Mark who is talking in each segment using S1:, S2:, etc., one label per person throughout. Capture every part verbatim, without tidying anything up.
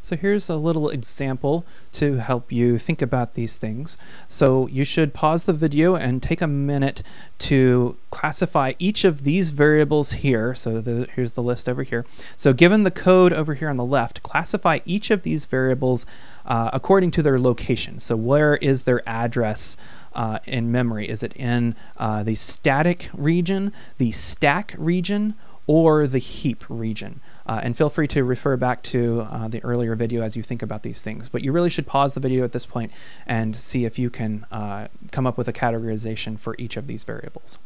S1: So here's a little example to help you think about these things. So you should pause the video and take a minute to classify each of these variables here. So the, here's the list over here. So given the code over here on the left, classify each of these variables uh, according to their location. So where is their address uh, in memory? Is it in uh, the static region, the stack region, or the heap region? Uh, and feel free to refer back to uh, the earlier video as you think about these things. But you really should pause the video at this point and see if you can uh, come up with a categorization for each of these variables.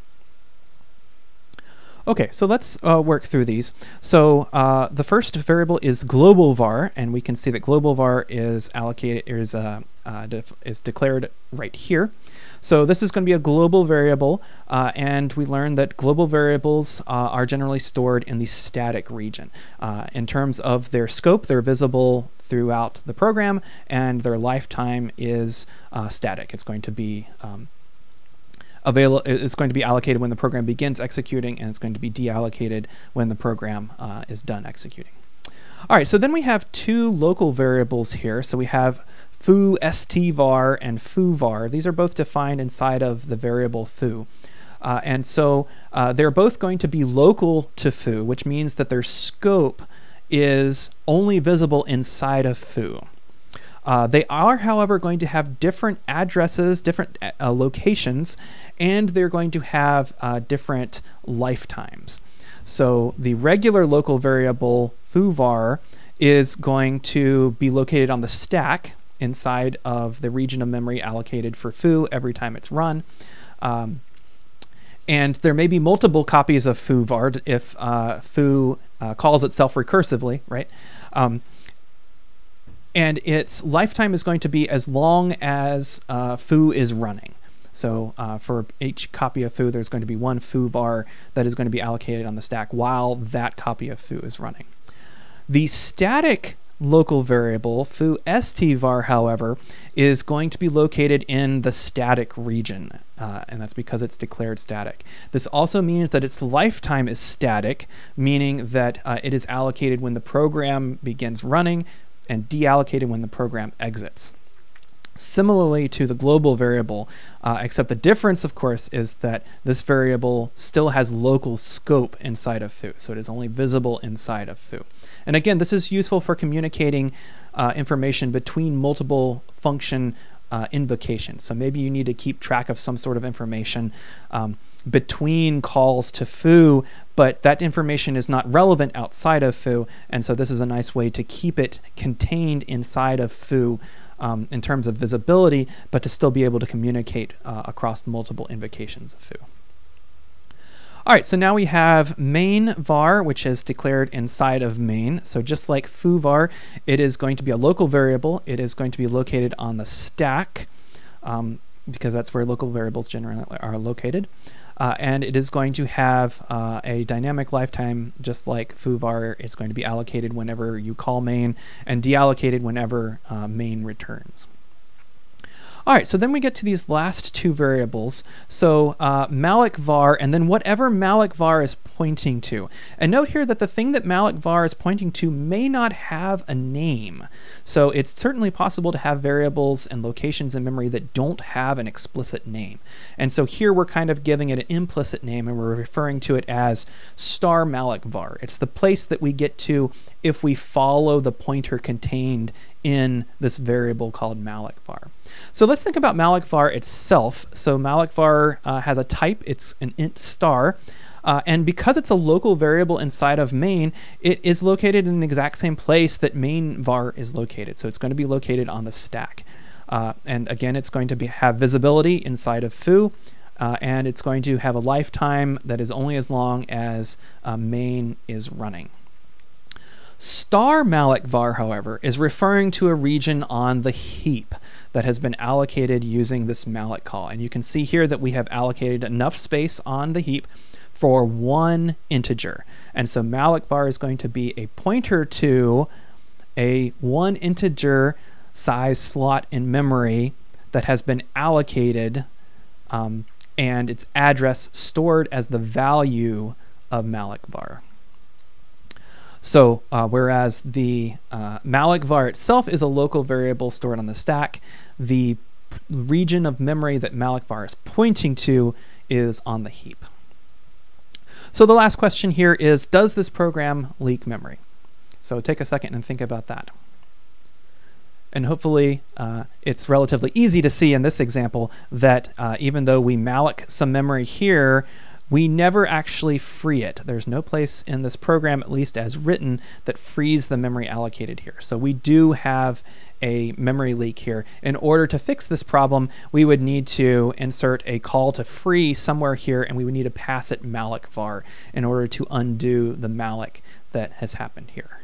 S1: Okay, so let's uh, work through these. So uh, the first variable is global var, and we can see that global var is allocated is uh, uh, def is declared right here. So this is going to be a global variable, uh, and we learned that global variables uh, are generally stored in the static region. Uh, in terms of their scope, they're visible throughout the program, and their lifetime is uh, static. It's going to be um, available. It's going to be allocated when the program begins executing, and it's going to be deallocated when the program uh, is done executing. All right, so then we have two local variables here. So we have foo stvar and foovar. These are both defined inside of the variable foo. Uh, and so uh, they're both going to be local to foo, which means that their scope is only visible inside of foo. Uh, they are, however, going to have different addresses, different uh, locations, and they're going to have uh, different lifetimes. So the regular local variable foovar is going to be located on the stack inside of the region of memory allocated for foo every time it's run. Um, and there may be multiple copies of foovar if uh, foo uh, calls itself recursively, right? Um, and its lifetime is going to be as long as uh, foo is running. So uh, for each copy of foo, there's going to be one foovar that is going to be allocated on the stack while that copy of foo is running. The static local variable foo stvar, however, is going to be located in the static region, uh, and that's because it's declared static. This also means that its lifetime is static, meaning that uh, it is allocated when the program begins running and deallocated when the program exits. Similarly to the global variable, uh, except the difference, of course, is that this variable still has local scope inside of foo, so it is only visible inside of foo. And again, this is useful for communicating uh, information between multiple function uh, invocations. So maybe you need to keep track of some sort of information um, between calls to foo, but that information is not relevant outside of foo, and so this is a nice way to keep it contained inside of foo um, in terms of visibility, but to still be able to communicate uh, across multiple invocations of foo. All right, so now we have main var, which is declared inside of main. So just like foovar, it is going to be a local variable. It is going to be located on the stack um, because that's where local variables generally are located. Uh, and it is going to have uh, a dynamic lifetime, just like foovar. It's going to be allocated whenever you call main and deallocated whenever uh, main returns. All right, so then we get to these last two variables. So uh, malloc var, and then whatever malloc var is pointing to. And note here that the thing that malloc var is pointing to may not have a name. So it's certainly possible to have variables and locations in memory that don't have an explicit name. And so here we're kind of giving it an implicit name, and we're referring to it as star malloc var. It's the place that we get to if we follow the pointer contained in this variable called malloc var. So let's think about malloc var itself. So malloc var uh, has a type, it's an int star, uh, and because it's a local variable inside of main, it is located in the exact same place that main var is located. So it's going to be located on the stack. Uh, and again, it's going to be, have visibility inside of foo, uh, and it's going to have a lifetime that is only as long as uh, main is running. Star malloc var, however, is referring to a region on the heap that has been allocated using this malloc call. And you can see here that we have allocated enough space on the heap for one integer. And so malloc var is going to be a pointer to a one integer size slot in memory that has been allocated um, and its address stored as the value of malloc var. So uh, whereas the uh, malloc var itself is a local variable stored on the stack, the region of memory that malloc var is pointing to is on the heap. So the last question here is, does this program leak memory? So take a second and think about that. And hopefully uh, it's relatively easy to see in this example that uh, even though we malloc some memory here, we never actually free it. There's no place in this program, at least as written, that frees the memory allocated here. So we do have a memory leak here. In order to fix this problem, we would need to insert a call to free somewhere here, and we would need to pass it malloc var in order to undo the malloc that has happened here.